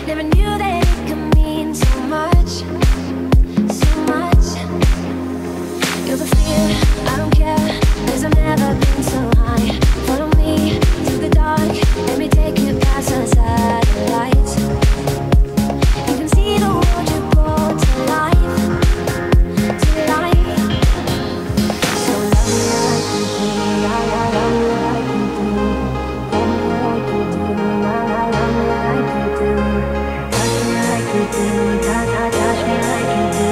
Never knew that it could mean so much, so much. You're the fear, I don't care, 'cause I've never been so high. Follow me through the dark, let me take you past the satellites. You can see the world you brought to life, to life. So love me like you do, love me like you do, love me like you do, love me like you do, touch me like you do, touch me like you do.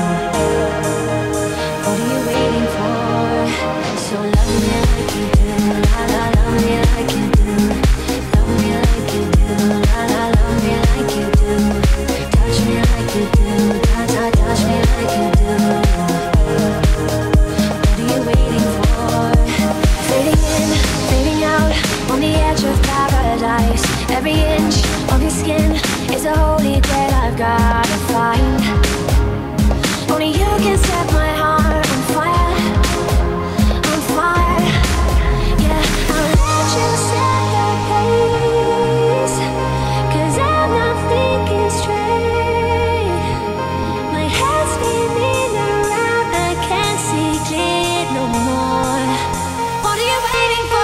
What are you waiting for? So love me like you do, love me like you do, love me like you do, love me like you do, touch me like you do, touch me like you do. What are you waiting for? Fading in, fading out, on the edge of paradise. Every inch of your skin is a holy grail I've gotta find. Only you can set my heart on fire, on fire. Yeah, I'll let you set the pace, 'cause I'm not thinking straight. My head's spinning around, I can't see clear no more. What are you waiting for?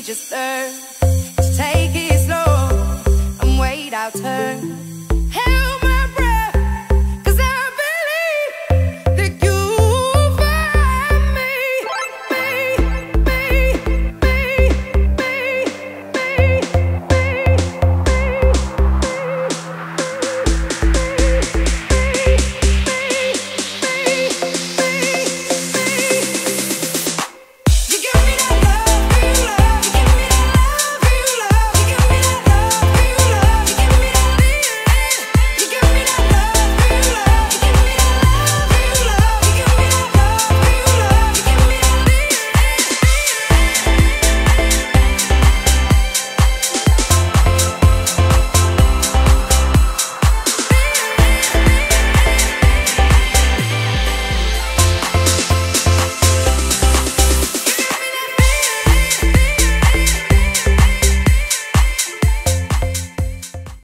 just learn.